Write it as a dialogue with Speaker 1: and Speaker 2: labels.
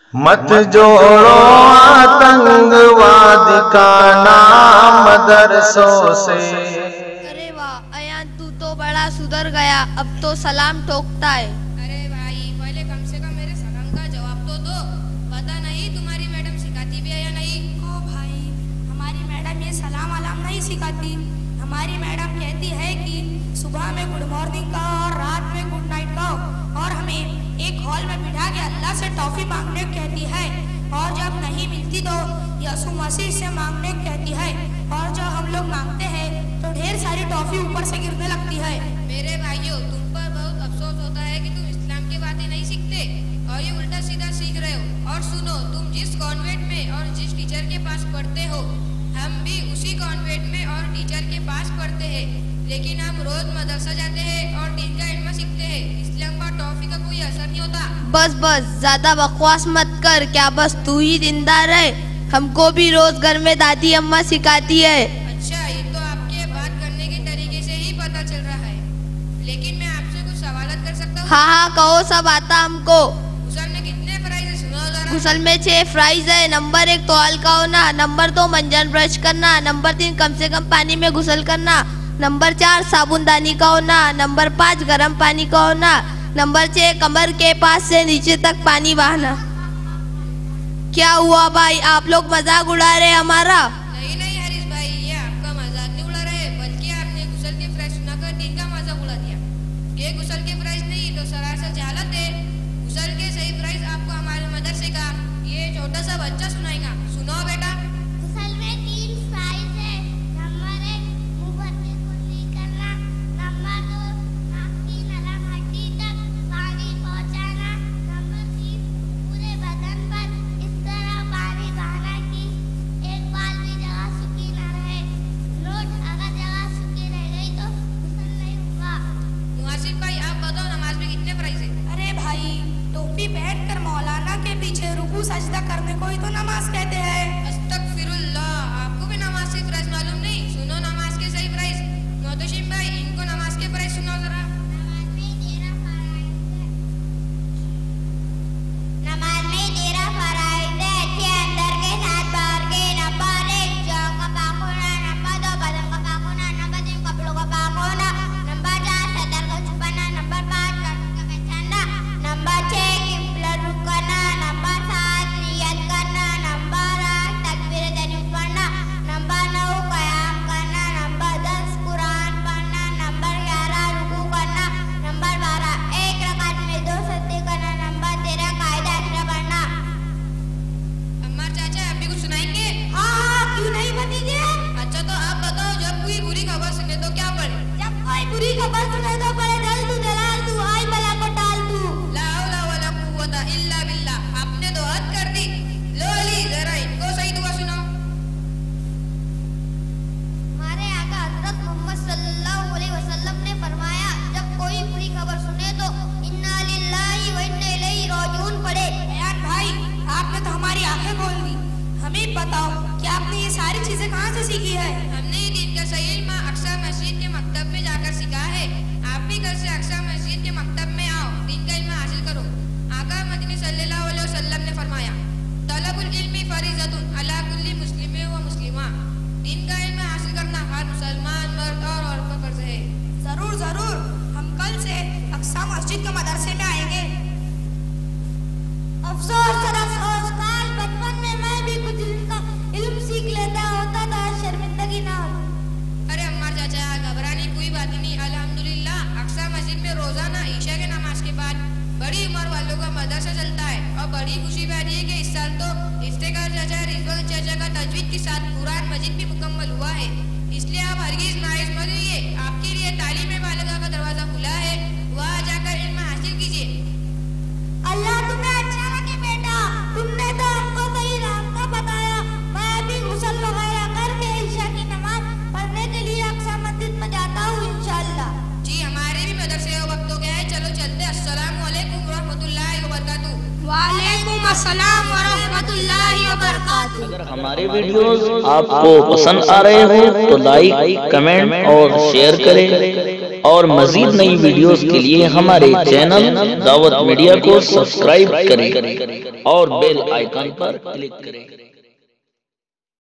Speaker 1: मत जोड़ो आतंकवाद का नाम मदरसों से।
Speaker 2: अरे वाह अयान, तू तो बड़ा सुधर गया, अब तो सलाम ठोकता है।
Speaker 3: अरे भाई पहले कम से कम मेरे सलाम का जवाब तो दो। पता नहीं तुम्हारी मैडम सिखाती भी है या नहीं।
Speaker 4: ओ भाई, हमारी मैडम ये सलाम अलाम नहीं सिखाती। हमारी मैडम कहती है कि सुबह में गुड मॉर्निंग कहो और रात में गुड नाइट कहो, और हमें एक हॉल में बिठा के अल्लाह से टॉफी मांगने कहती है, और जब नहीं मिलती तो यसु मसीह से मांगने कहती है, और जब हम लोग मांगते हैं तो ढेर सारी टॉफी ऊपर से गिरने लगती है।
Speaker 3: मेरे भाइयों, तुम पर बहुत अफसोस होता है कि तुम इस्लाम की बातें नहीं सीखते और ये उल्टा सीधा सीख रहे हो। और सुनो, तुम जिस कॉन्वेंट में और जिस टीचर के पास पढ़ते हो, हम भी उसी कॉन्वेंट में और टीचर के पास पढ़ते हैं, लेकिन हम रोज मदरसा जाते हैं और दीन का इल्म सीखते हैं। इस्लाम का टॉफी का कोई असर नहीं होता।
Speaker 2: बस बस ज्यादा बकवास मत कर। क्या बस तू ही दीनदार है? हमको भी रोज घर में दादी अम्मा सिखाती है।
Speaker 3: अच्छा, ये तो आपके बात करने के तरीके से ही पता चल रहा है, लेकिन मैं आपसे कुछ सवाल कर सकता हूँ?
Speaker 2: हाँ हाँ कहो, सब आता हमको।
Speaker 3: गुसल में कितने प्राइज है सुनो जरा।
Speaker 2: गुसल में 6 प्राइज है। नंबर 1 तो हल्का होना, नंबर 2 मंजन ब्रश करना, नंबर 3 कम से कम पानी में गुसल करना, नंबर 4 साबुनदानी का होना, नंबर 5 गर्म पानी का होना, नंबर 6 कमर के पास से नीचे तक पानी बहाना। क्या हुआ भाई, आप लोग मजाक उड़ा रहे हमारा?
Speaker 3: नहीं नहीं हरीश भाई, ये आपका मजाक नहीं उड़ा रहे, बल्कि आपने गुसल के प्राइस सुनाकर दिन का मजाक उड़ा दिया। ये गुसल के प्राइस नहीं तो सरासर जहालत है। गुसल के सही प्राइस आपको हमारे मदरसे का ये छोटा सा बच्चा सुनाएगा। सुनो बेटा।
Speaker 5: गुसल में 3 प्राइस है। नंबर 1 मुंह भर के कुल्ली करना, नंबर 2 नाक की नरम हड्डी तक पानी पहुंचाना, नंबर 3 पूरे बदन पर इस तरह पानी बहाना कि एक बाल भी जगह सूखी न रहे। नोट, अगर जगह सूखी रह गई तो गुसल नहीं होगा।
Speaker 3: मुआसिफ भाई, आप बताओ नमाज में कितने प्राइस है?
Speaker 4: अरे भाई, टोपी पहन कर मौलाना के पीछे रुकू सजदा करने को ही तो नमाज कहते हैं।
Speaker 3: अस्तगफिरुल्लाह, आपको भी नमाज के प्राइस मालूम नहीं? सुनो नमाज के सही प्राइस। मोहतशिम भाई, इनको नमाज के प्राइस सुनाओ जरा।
Speaker 5: नमाज में 13 फराइज है। 6 अंदर के 7 बाहर के। नंबर 1 जाँघ का पाक होना, नंबर 2 बदन का पाक होना, नंबर 3 कपड़ों का पाक होना, नंबर 4 सदर का छुपाना, नंबर 5 रंग का पहचानना, नंबर 6 किबला रुख करना, नंबर 7 नियत करना, नंबर 8 तकबीर तहरीम पढ़ना, नंबर 9 क़याम करना, नंबर 10 कुरान पढ़ना, नंबर 11 रुकू करना, नंबर 12 एक रकात में 2 सजदे करना, नंबर 13 कायदा अशरा पढ़ना।
Speaker 3: अम्मार चाचा, आप भी कुछ सुनाएंगे?
Speaker 4: हाँ हाँ, क्यों नहीं भतीजे।
Speaker 3: अच्छा तो आप बताओ, जब कोई बुरी खबर सुने तो क्या पढ़े?
Speaker 4: जब कोई बुरी खबर सुने तो पहले जल तू जलाल तू आई बला को टाल तू।
Speaker 3: ला हौला वला कुव्वता इल्ला बिल्लाह। आपने तो हद कर दी। लो अली, जरा इनको सही दुआ सुनाओ।
Speaker 5: हमारे आका हजरत मोहम्मद सल्लल्लाहु अलैहि वसल्लम ने फरमाया, जब कोई बुरी खबर सुने तो इन्ना लिल्लाहि व इन्ना इलैहि राजिऊन पढ़े।
Speaker 4: यार भाई, आपने तो हमारी आंखें खोल दी। हमें बताओ कि आपने ये सारी चीजें कहाँ से सीखी है?
Speaker 3: हमने दिन का सही इल्म अक्सा मस्जिद के मकतब में जाकर सीखा है। आप भी घर से अक्सा मस्जिद के मकतब में आओ, दिन का इल्म हासिल करो। आका मदनी सल्लल्लाहु अलैहि वसल्लम ने फरमाया, तलबुल इल्मी फरीज़तुन अला कुल्ली मुस्लिम व मुस्लिमा। दिन का इल्म हासिल करना हर मुसलमान मर्द और औरत पर फर्ज है।
Speaker 4: जरूर जरूर, हम कल से अक्सा मस्जिद के मदरसे में आएंगे। अफसोस सर अफसोस, काश बचपन में मैं भी कुछ इल्म सीख लेता होता तो शर्मिंदगी ना होती।
Speaker 3: अरे अम्मार चाचा, घबराने की कोई बात नहीं। अल्हम्दुलिल्लाह अक्सा मस्जिद में रोजाना ईशा के नमाज के बाद बड़ी उम्र वालों का मदरसा चलता है, और बड़ी खुशी बात है कि इस साल तो इफ्तिकार चाचा रिजवान चाचा का तजवीद के साथ कुरान मजीद भी मुकम्मल हुआ है। इसलिए आप हरगिज मायूस मत होइए, आपके लिए तालीम बालिगा का दरवाजा खुला है, वहाँ जाकर इल्म हासिल कीजिए।
Speaker 5: अल्लाह तुम्हें अच्छा रखे बेटा, तुमने तो हमको सही रास्ता बताया। मैं भी गुस्ल वगैरह करके ईशा की नमाज पढ़ने के लिए अक्सा मस्जिद में जाता हूँ इंशाअल्लाह।
Speaker 3: जी, हमारे भी मदरसे का वक्त हो गया है, चलो चलते। अस्सलामु अलैकुम व रहमतुल्लाहि व बरकातुहू।
Speaker 4: वालेकुम अस्सलाम व रहमतुल्लाहि व बरकातुहू।
Speaker 6: अगर हमारे वीडियोस आपको पसंद आ रहे हो तो लाइक, कमेंट और शेयर करें, और मजीद नई वीडियोस के लिए हमारे चैनल दावत मीडिया को सब्सक्राइब करें और बेल आइकन पर क्लिक करें।